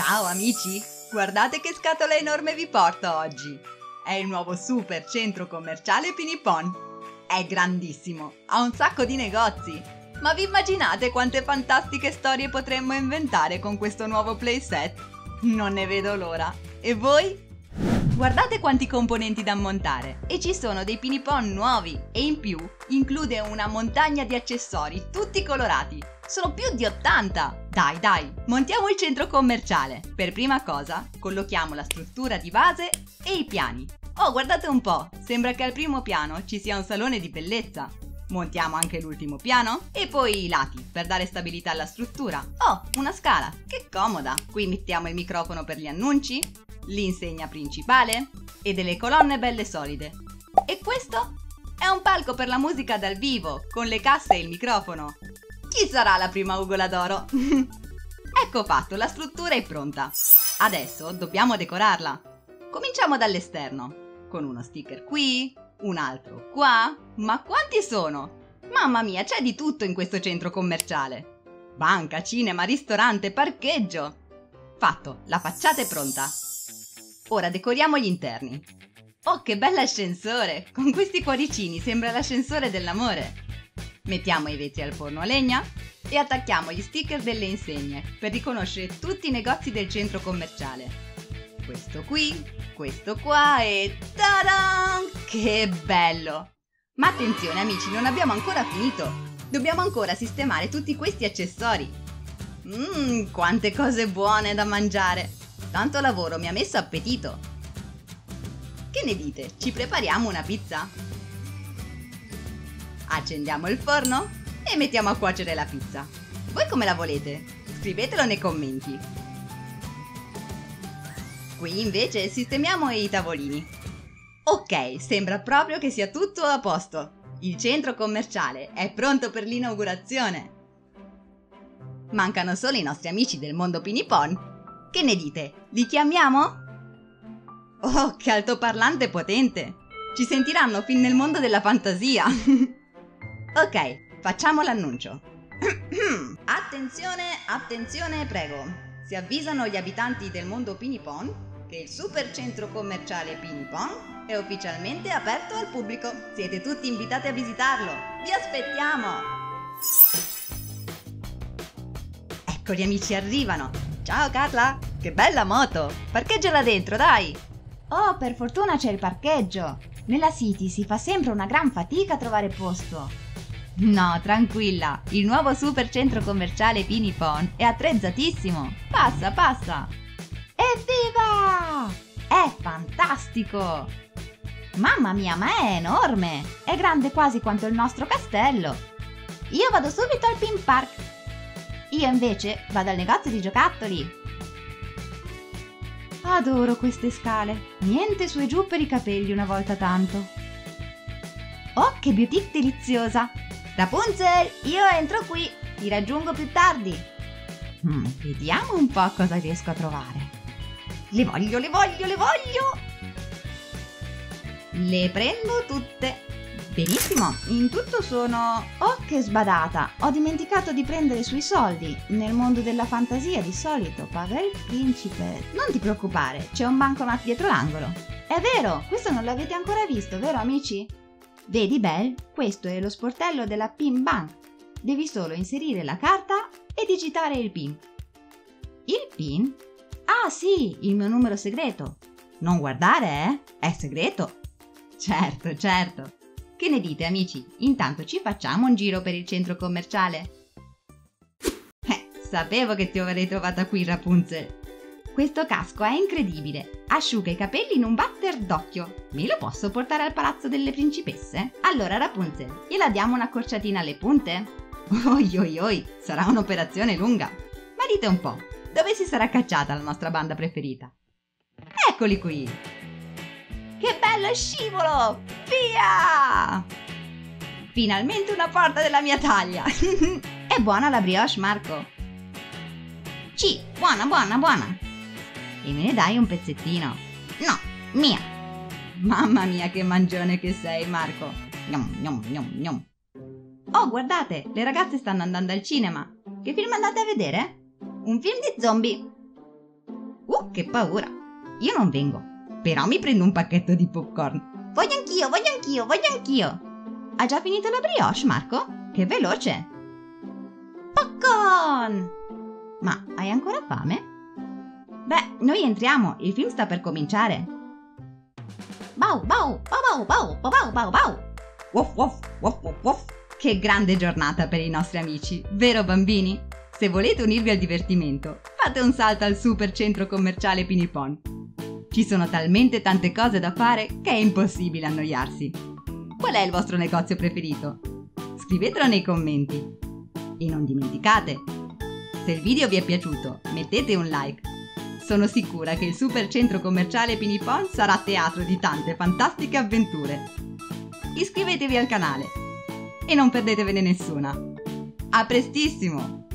Ciao amici, guardate che scatola enorme vi porto oggi. È il nuovo super centro commerciale Pinipon. È grandissimo, ha un sacco di negozi. Ma vi immaginate quante fantastiche storie potremmo inventare con questo nuovo playset? Non ne vedo l'ora. E voi? Guardate quanti componenti da montare e ci sono dei Pinipon nuovi e in più include una montagna di accessori tutti colorati. Sono più di 80! Dai, montiamo il centro commerciale. Per prima cosa collochiamo la struttura di base e i piani. Oh, guardate un po', sembra che al primo piano ci sia un salone di bellezza. Montiamo anche l'ultimo piano e poi i lati per dare stabilità alla struttura. Oh, una scala, che comoda! Qui mettiamo il microfono per gli annunci, l'insegna principale e delle colonne belle solide. E questo è un palco per la musica dal vivo, con le casse e il microfono. Chi sarà la prima ugola d'oro? Ecco fatto, la struttura è pronta. Adesso dobbiamo decorarla. Cominciamo dall'esterno, con uno sticker qui, un altro qua. Ma quanti sono? Mamma mia, c'è di tutto in questo centro commerciale. Banca, cinema, ristorante, parcheggio. Fatto, la facciata è pronta. Ora decoriamo gli interni. Oh, che bell'ascensore! Con questi cuoricini sembra l'ascensore dell'amore. Mettiamo i vetri al forno a legna e attacchiamo gli sticker delle insegne per riconoscere tutti i negozi del centro commerciale. Questo qui, questo qua e ta-da! Che bello! Ma attenzione amici, non abbiamo ancora finito! Dobbiamo ancora sistemare tutti questi accessori. Quante cose buone da mangiare! Tanto lavoro mi ha messo appetito! Che ne dite? Ci prepariamo una pizza? Accendiamo il forno e mettiamo a cuocere la pizza. Voi come la volete? Scrivetelo nei commenti. Qui invece sistemiamo i tavolini. Ok, sembra proprio che sia tutto a posto. Il centro commerciale è pronto per l'inaugurazione. Mancano solo i nostri amici del mondo Pinipon. Che ne dite? Li chiamiamo? Oh, che altoparlante potente! Ci sentiranno fin nel mondo della fantasia. Ok, facciamo l'annuncio. Attenzione, prego. Si avvisano gli abitanti del mondo Pinipon che il super centro commerciale Pinipon è ufficialmente aperto al pubblico. Siete tutti invitati a visitarlo. Vi aspettiamo! Ecco, gli amici arrivano. Ciao Carla, che bella moto! Parcheggiala dentro, dai! Oh, per fortuna c'è il parcheggio. Nella City si fa sempre una gran fatica a trovare posto. No, tranquilla, il nuovo super centro commerciale Pinipon è attrezzatissimo. Passa! Evviva! È fantastico! Mamma mia, ma è enorme! È grande quasi quanto il nostro castello. Io vado subito al Pin Park. Io invece vado al negozio di giocattoli. Adoro queste scale. Niente su e giù per i capelli una volta tanto. Oh, che boutique deliziosa! Rapunzel, io entro qui. Ti raggiungo più tardi. Vediamo un po' cosa riesco a trovare. Le voglio! Le prendo tutte. Benissimo, in tutto sono... Oh, che sbadata! Ho dimenticato di prendere sui soldi. Nel mondo della fantasia di solito paga il principe. Non ti preoccupare, c'è un bancomat dietro l'angolo. È vero, questo non l'avete ancora visto, vero amici? Vedi Belle? Questo è lo sportello della PIN Bank. Devi solo inserire la carta e digitare il PIN. Il PIN? Ah sì, il mio numero segreto. Non guardare, è segreto. Certo. Che ne dite amici? Intanto ci facciamo un giro per il centro commerciale? Sapevo che ti avrei trovata qui, Rapunzel. Questo casco è incredibile, asciuga i capelli in un batter d'occhio. Me lo posso portare al palazzo delle principesse? Allora Rapunzel, gliela diamo un'accorciatina alle punte? Oi, sarà un'operazione lunga. Ma dite un po', dove si sarà cacciata la nostra banda preferita? Eccoli qui! Che bello scivolo! Via! Finalmente una porta della mia taglia! È buona la brioche, Marco? Sì, buona! E me ne dai un pezzettino? No, mia! Mamma mia che mangione che sei, Marco! Nom. Oh, guardate, le ragazze stanno andando al cinema. Che film andate a vedere? Un film di zombie. che paura. Io non vengo, però mi prendo un pacchetto di popcorn. Voglio anch'io. Ha già finito la brioche, Marco? Che veloce! Popcorn! Ma hai ancora fame? Beh, noi entriamo, il film sta per cominciare. Bau, bau, bau, bau, bau, bau, bau. Woff, woff, woff, woff, woff. Che grande giornata per i nostri amici, vero bambini? Se volete unirvi al divertimento, fate un salto al super centro commerciale Pinipon. Ci sono talmente tante cose da fare che è impossibile annoiarsi. Qual è il vostro negozio preferito? Scrivetelo nei commenti. E non dimenticate, se il video vi è piaciuto, mettete un like. Sono sicura che il super centro commerciale Pinipon sarà teatro di tante fantastiche avventure. Iscrivetevi al canale e non perdetevene nessuna. A prestissimo!